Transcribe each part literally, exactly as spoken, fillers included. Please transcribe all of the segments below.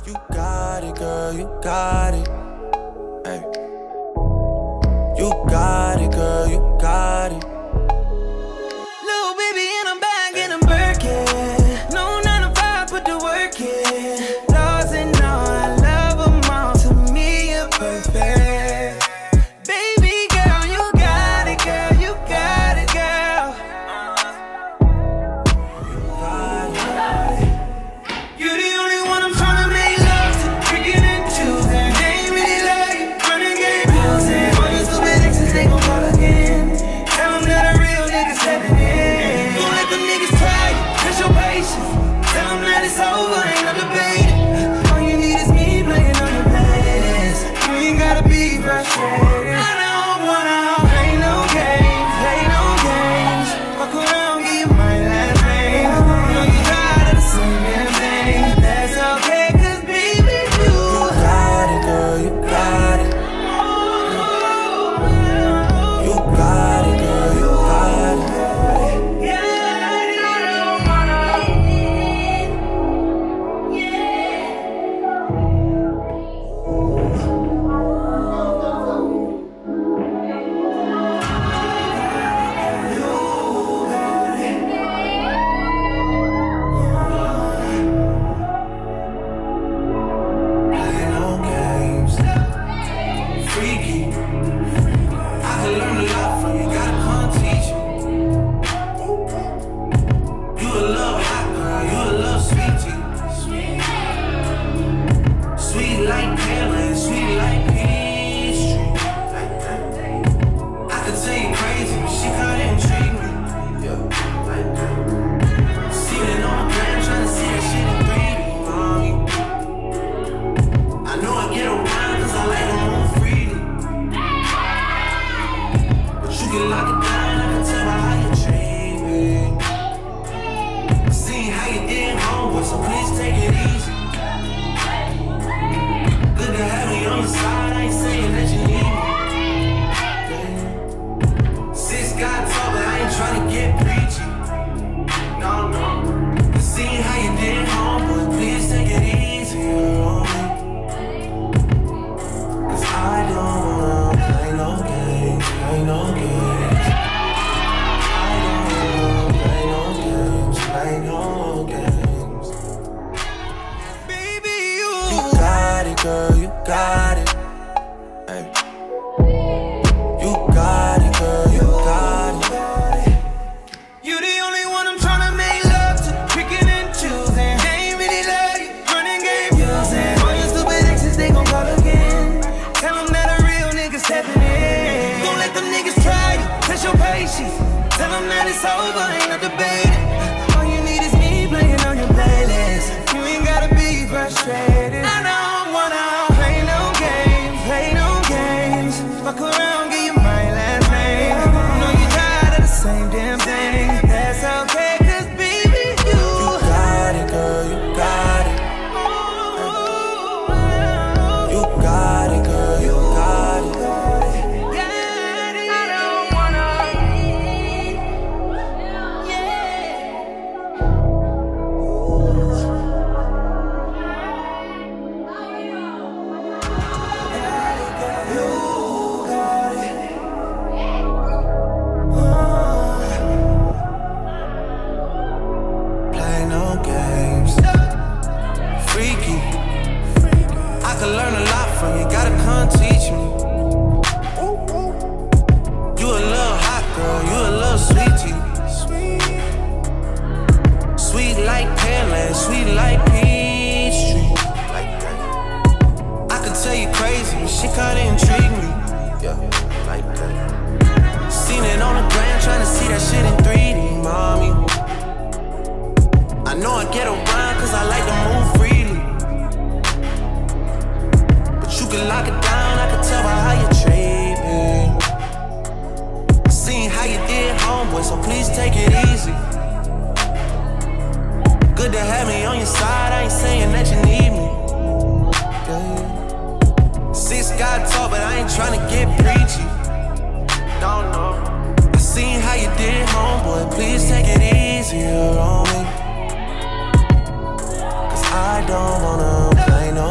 You got it, girl, you got it. Hey. You got it, girl, you got it. Little baby in a bag and I'm Birkin. No nine to five, put the work in. Laws and all, I love them all. To me, you're perfect. Baby girl, you got it, girl, you got it, girl. You got it. You're the only one I'm trying to make love to. Drinking and choosing. They ain't really love you. Running game music. All your stupid exes, they gon' call again. Tell them that a real nigga stepping in. Don't let them niggas try you. Push your patience. Tell them that it's over, ain't no debating. All you need is me playing on your playlist. You ain't gotta be frustrated. I don't wanna play no games, play no games. Fuck around, give you my last name. Know you tired of the same damn thing. That's okay, cause baby, you You got it, girl, you got it. You got it, girl, you got it. Playing no games. Freaky. I can learn a lot from you, gotta come teach me. You a little hot girl, you a little sweetie. Sweet like Pearland, sweet like peach tree. I could tell you crazy, but she kinda intrigue me. Yeah, like that. Seen it on the gram, tryna see that shit in three D, mommy. I know I get around cause I like to move freely. But you can lock it down, I can tell by how you treat me. Seen how you did homeboy, so please take it easy. Good to have me on your side, I ain't saying that you need me. Six got tall, but I ain't tryna get preachy. No, no. Seen how you did homeboy, please take it easy on me. Cause I don't wanna play no games, play no games. I don't wanna play no games, play no games. baby, you You got it, girl, you got it. Hey. You got it, girl, you got it. You the only one I'm tryna make love to. Picking and choosing. They ain't really love you. Running game using. All your stupid exes, they gon' call again. Tell them that a real nigga stepping in. Don't let them niggas try you. Test your patience. Tell them that it's over, ain't no debating. All you need is me playing on your playlist. You ain't gotta be frustrated. I don't wanna play no games, play no games. Fuck around, give you my last name. Know you tired of the same damn thing. That's okay, cause baby, you You got it, girl, you got it. You got it, girl, you got it. I don't wanna. Play no games. Freaky. I can learn a lot from you, gotta come teach me. You a little hot girl, you a little sweetie. Sweet like Pearland, sweet like peach tree. Like that. I could tell you crazy, but she kinda intrigue me. Yeah, like that. Seen it on the gram, tryna see that shit in three D, mommy. I know I get around cause I like to move freely. But you can lock it down, I can tell by how you treat me. Seen how you did homeboy, so please take it easy. Good to have me on your side, I ain't saying that you need me. Yeah. Six got tall, but I ain't tryna get preachy. Don't know. I seen how you did homeboy, please take it easier on me. I don't wanna play no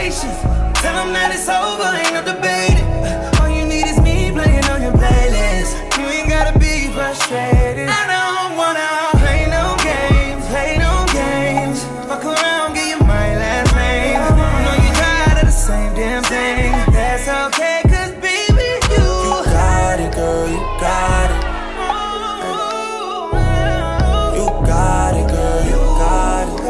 patience. Tell them that it's over, ain't no debating. All you need is me playing on your playlist. You ain't gotta be frustrated. I don't wanna play no games, play no games. Fuck around, get you my last name. I know you tired of the same damn thing. That's okay, cause baby, you You got it, girl, you got it. You got it, girl, you got it.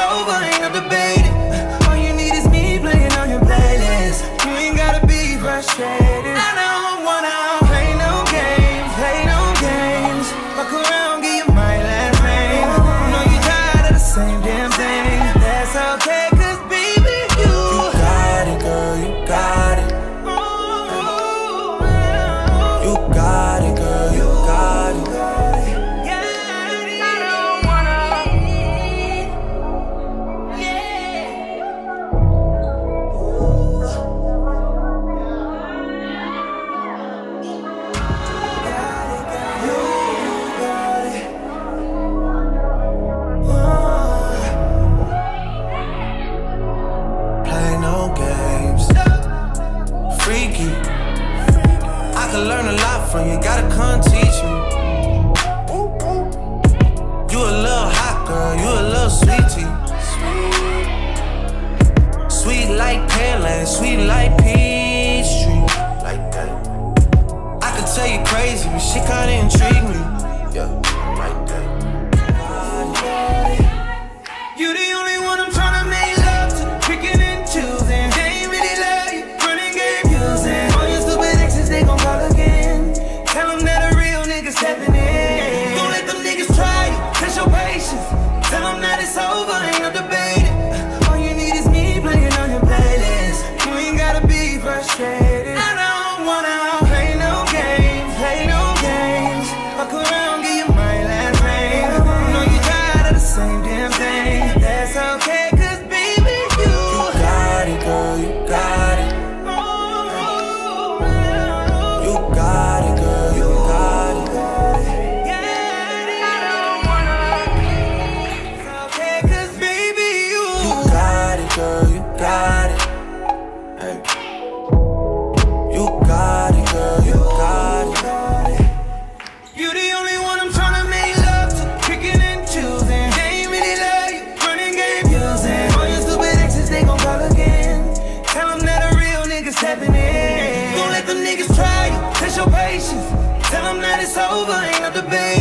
All you need is me playing on your playlist. You ain't gotta be frustrated. frustrated. I don't wanna play no games, play no games. Fuck around, give you my last name. I know you tired of the same damn thing. That's okay, cause baby, you You got it, girl, you got it. You got it, girl, you got it. Learn a lot from you, gotta come teach me. You a little hot girl, you a little sweetie. Sweet like Pearland, sweet like Peachtree. Like that. I could tell you crazy, but shit kinda intrigue me. Yeah, like that. You the only one I'm tryna make love to, picking and choosing. They ain't really love you, running game using. All your stupid exes, they gon' call again. Tell them that a real nigga stepping in. Don't let them niggas try you, test your patience. Tell them that it's over, ain't no debating. All you need is me playing on your playlist. You ain't gotta be frustrated. I don't wanna play no games, play no games. Fuck around, give you my last name. I know you tired of the same damn thing. That's okay, cause baby, you You got it, girl, you got it. You got it, girl, you got it. You got it, girl, you got it. Hey. You got it, girl, you got it. You the only one I'm tryna make love to, picking and choosing. They ain't really love you, running game using. All your stupid exes, they gon' call again. Tell them that a real nigga stepping in. Don't let them niggas try you, test your patience. Tell them that it's over, ain't no debate.